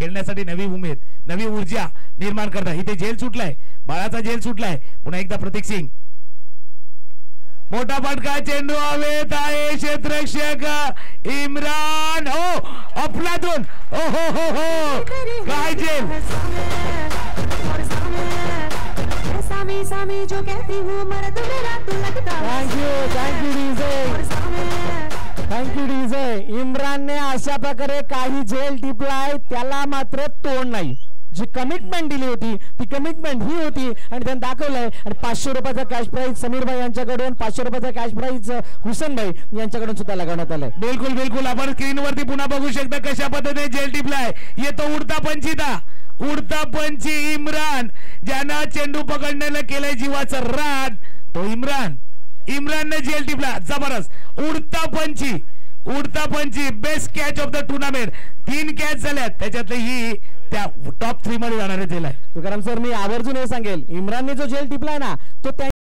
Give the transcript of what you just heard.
खेळण्यासाठी नवी उमेद नवी ऊर्जा निर्माण करतात. इथे झेल सुटलाय, बाळाचा झेल सुटलाय. पुन्हा एकदा प्रतीक सिंग, मोठा फटका, चेंडू हवेत आहे, क्षेत्ररक्षक इम्रान, हो अफलातून, ओ हो काय झेल. Thank you DJ. इम्रानने अशा प्रकारे काही झेल टिपलाय, त्याला मात्र तोड नाही. जी कमिटमेंट दिली होती ती कमिटमेंट ही होती आणि त्यांनी दाखवलंय. आणि 500 रुपयाचा कॅश प्राइज समीर भाई यांच्याकडून, 500 रुपयाचा कॅश प्राइज हुसेन भाई यांच्याकडून सुद्धा लगावण्यात आलाय. बिलकुल बिलकुल आपण स्क्रीनवरती पुन्हा बघू शकता कशा पद्धतीने झेल टिपलाय. येतो उडता पंचिता, उडता पंची इम्रान, ज्यानं चेंडू पकडण्याला केलंय जीवाचं रान, तो इम्रानने झेल टिपला. जबरदस्त उडता पंची best catch of the tournament. 3 catch झाल्यात, त्याच्यातली ही त्या टॉप 3 मध्ये जाणारे झेल आहे. तुकाराम सर, मी आवर्जून हे सांगेल, इम्रानने जो झेल टिपलाय ना तो